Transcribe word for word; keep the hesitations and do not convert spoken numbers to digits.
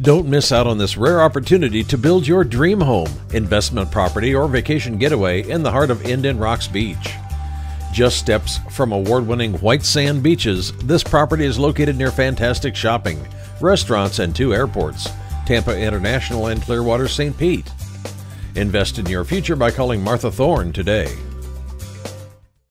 Don't miss out on this rare opportunity to build your dream home, investment property, or vacation getaway in the heart of Indian Rocks Beach. Just steps from award-winning white sand beaches, this property is located near fantastic shopping, restaurants, and two airports, Tampa International and Clearwater Saint Pete. Invest in your future by calling Martha Thorn today.